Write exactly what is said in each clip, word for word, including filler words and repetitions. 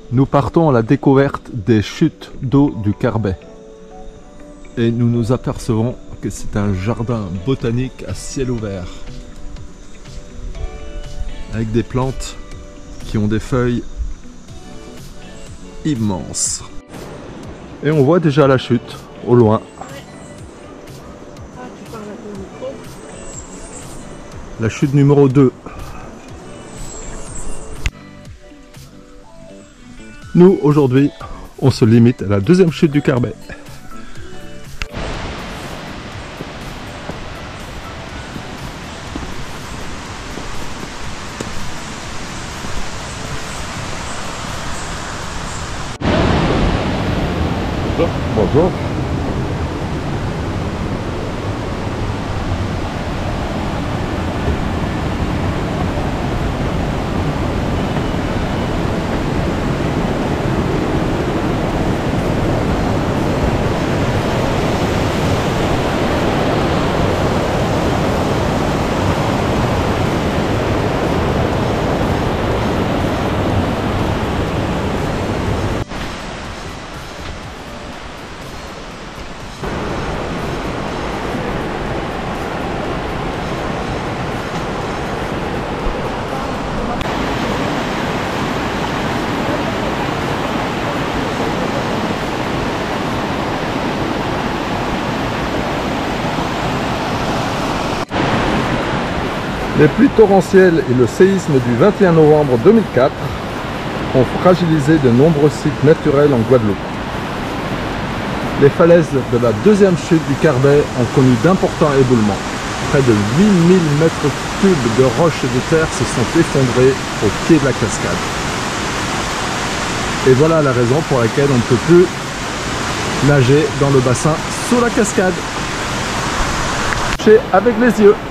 Nous partons à la découverte des chutes d'eau du Carbet. Et nous nous apercevons que c'est un jardin botanique à ciel ouvert. Avec des plantes qui ont des feuilles immenses. Et on voit déjà la chute au loin. La chute numéro deux. Nous, aujourd'hui, on se limite à la deuxième chute du Carbet. Bonjour. Les pluies torrentielles et le séisme du vingt et un novembre deux mille quatre ont fragilisé de nombreux sites naturels en Guadeloupe. Les falaises de la deuxième chute du Carbet ont connu d'importants éboulements. Près de huit mille mètres cubes de roches et de terre se sont effondrés au pied de la cascade. Et voilà la raison pour laquelle on ne peut plus nager dans le bassin sous la cascade. Nager avec les yeux.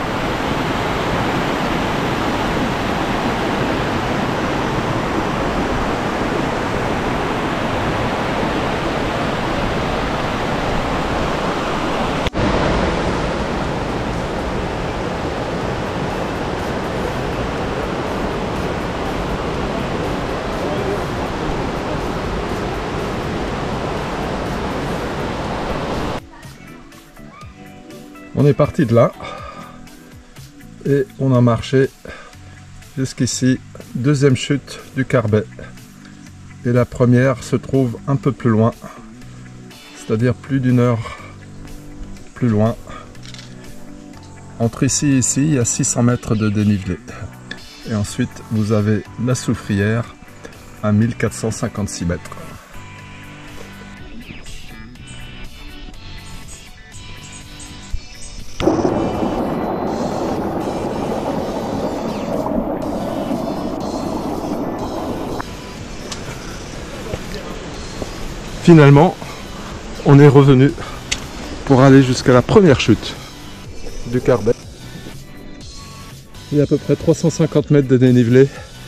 On est parti de là et on a marché jusqu'ici, deuxième chute du Carbet. Et la première se trouve un peu plus loin, c'est-à-dire plus d'une heure plus loin. Entre ici et ici, il y a six cents mètres de dénivelé. Et ensuite, vous avez la Soufrière à mille quatre cent cinquante-six mètres. Finalement, on est revenu pour aller jusqu'à la première chute du Carbet. Il y a à peu près trois cent cinquante mètres de dénivelé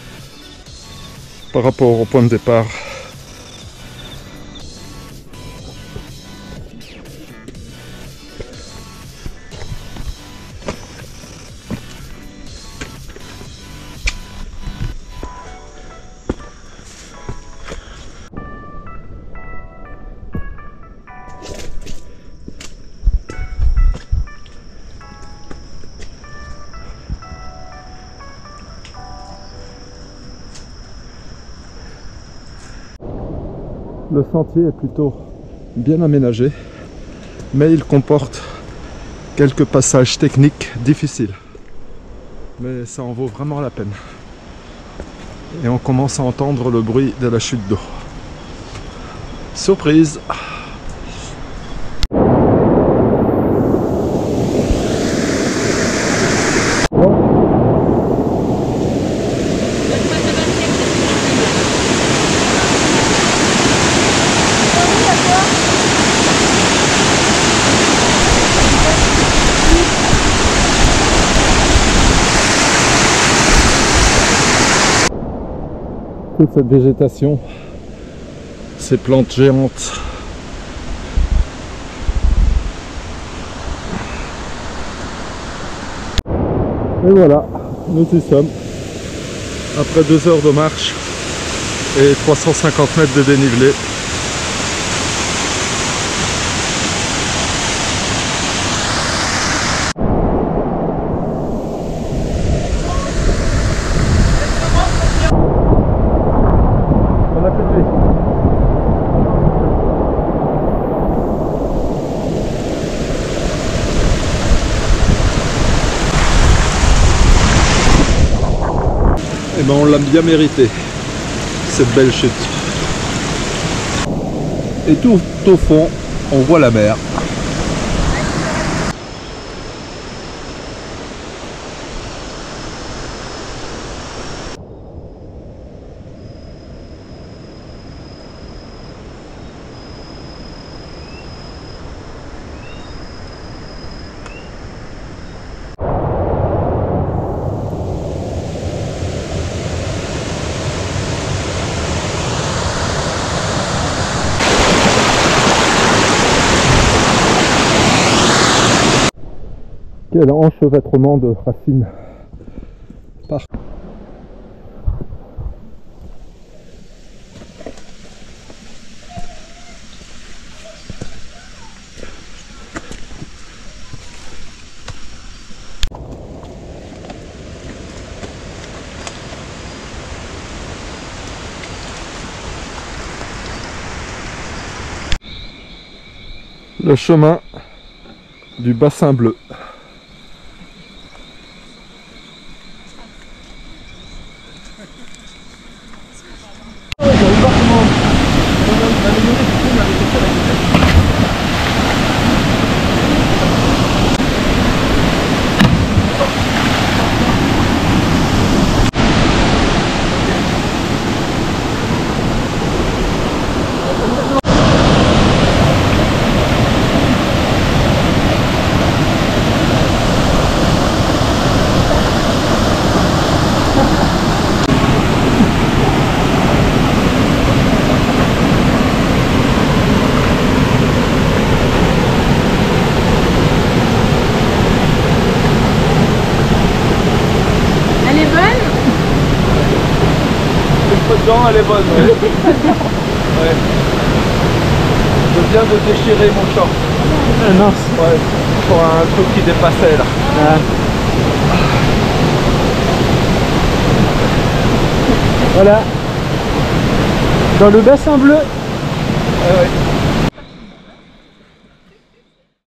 par rapport au point de départ. Le sentier est plutôt bien aménagé, mais il comporte quelques passages techniques difficiles. Mais ça en vaut vraiment la peine. Et on commence à entendre le bruit de la chute d'eau. Surprise! Toute cette végétation, ces plantes géantes. Et voilà, nous y sommes. Après deux heures de marche, et trois cent cinquante mètres de dénivelé. On a plus de vie. Eh ben on l'a bien mérité, cette belle chute. Et tout au fond, on voit la mer. Quel enchevêtrement de racines. Par... Le chemin du bassin bleu. Elle est bonne, ouais. Ouais. Je viens de déchirer mon short. Ah, mince. Ouais, pour un truc qui dépassait là. Ah. Voilà. Dans le bassin bleu. Ah, ouais.